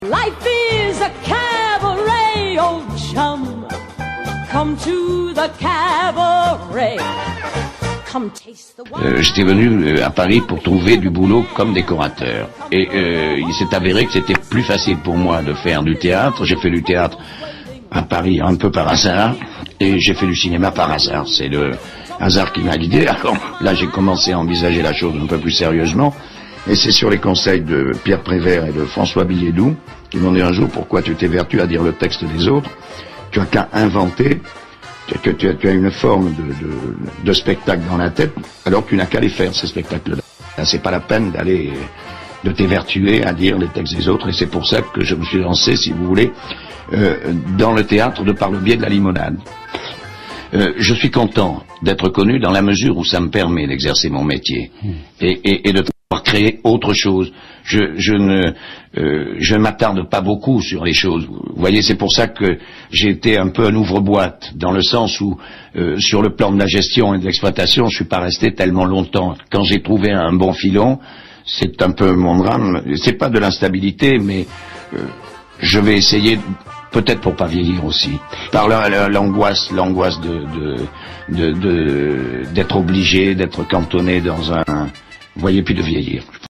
Life is a cabaret, old chum. Come to the cabaret. Come taste the wine. J'étais venu à Paris pour trouver du boulot comme décorateur. Et il s'est avéré que c'était plus facile pour moi de faire du théâtre. J'ai fait du théâtre à Paris un peu par hasard. Et j'ai fait du cinéma par hasard. C'est le hasard qui m'a guidé. Alors là, j'ai commencé à envisager la chose un peu plus sérieusement. Et c'est sur les conseils de Pierre Prévert et de François Billedou qui m'ont dit un jour: pourquoi tu t'évertues à dire le texte des autres? Tu as qu'à inventer, tu as une forme de spectacle dans la tête, alors tu n'as qu'à les faire, ces spectacles-là. C'est pas la peine de t'évertuer à dire les textes des autres, et c'est pour ça que je me suis lancé, si vous voulez, dans le théâtre par le biais de la limonade. Je suis content d'être connu dans la mesure où ça me permet d'exercer mon métier et de pouvoir créer autre chose. Je ne m'attarde pas beaucoup sur les choses. Vous voyez, c'est pour ça que j'ai été un peu un ouvre-boîte, dans le sens où, sur le plan de la gestion et de l'exploitation, je suis pas resté tellement longtemps. Quand j'ai trouvé un bon filon, c'est un peu mon drame. C'est pas de l'instabilité, mais je vais essayer, peut-être pour pas vieillir aussi, par l'angoisse d'être obligé, d'être cantonné dans un, vous voyez, puis de vieillir.